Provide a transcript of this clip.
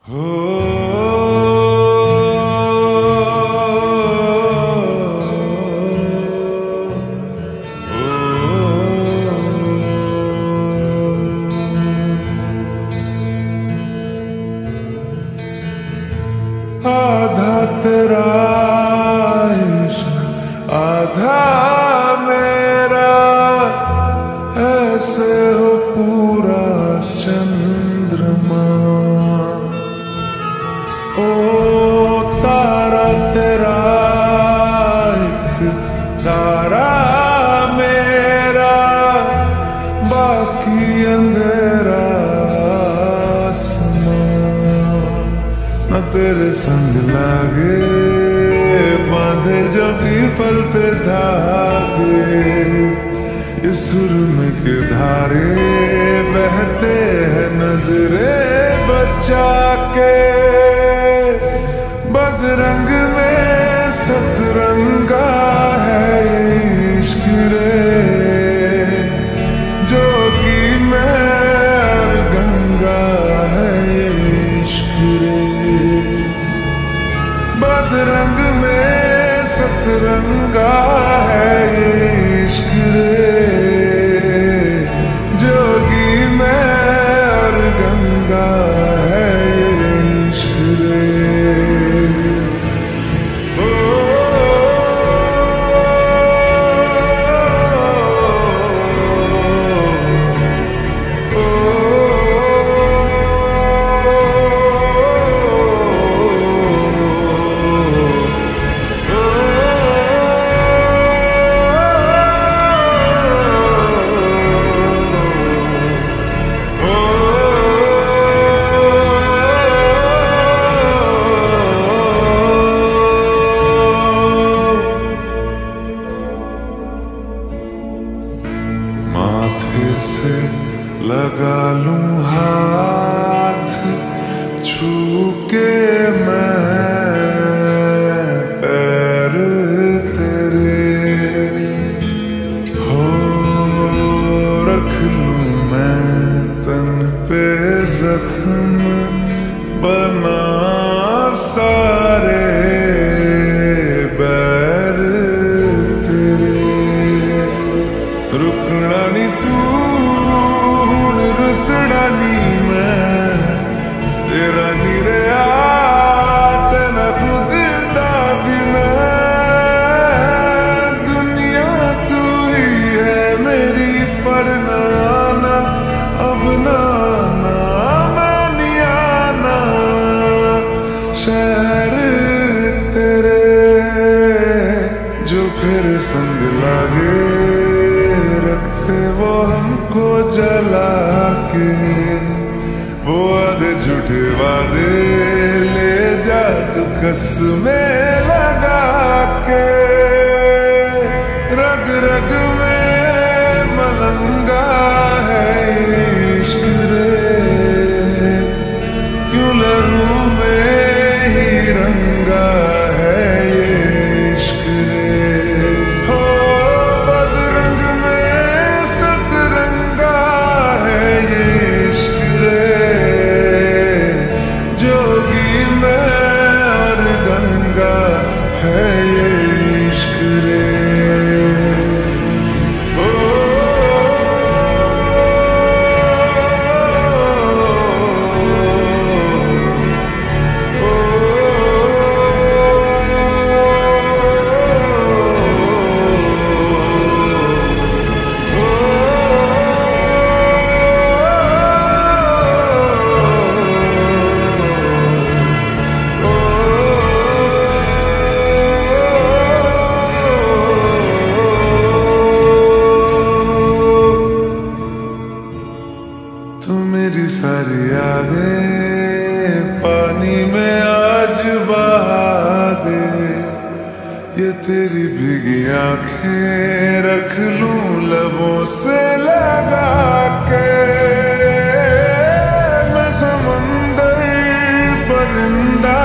आधा तेरा इश्क आधा मेरा, ऐसे हो पूरा चंद्रमा। ओ तारा तेरा एक तारा मेरा, बाकी अंधेरा न तेरे संग लागे, बांधे जो पीपल पे धागे। ये सुरमे के धारे बहते हैं नजरे बचा के, बदरंग में सतरंगा है इश्क रे, जोगी में और गंगा है इश्क रे। बदरंग में सतरंगा है इश्क रे, जोगी में और गंगा है इश्क रे। माथे से लगा लूं हाथ, छू के मैं पैर तेरे, हो रख लूं मैं तन पे जख्म बना सारे बैर तेरे। रुकना नी तू रुसड़ा नी मैं, तेरा नी रहा तेना खुद दा भी मैं। दुनिया तू ही है मेरी पर ना आना, अब ना आना मैं नहीं आना। शहर तेरे जो फिर संग लागे, रखते वो हमको जला के। वो आधे झूठे वादे ले जा तू कसमें लगा के, रग रग में मलंगा है इश्क रे, क्यों लहू में ही रंगा है इश्क रे। हो बदरंग में सतरंगा है इश्क रे, जोगी में और गंगा है इश्क रे। तू मेरी सारी यादें पानी में आज बहा दे, ये तेरी भीगी आंखें रख लूं लबों से लगा के। मैं समंदर परिंदा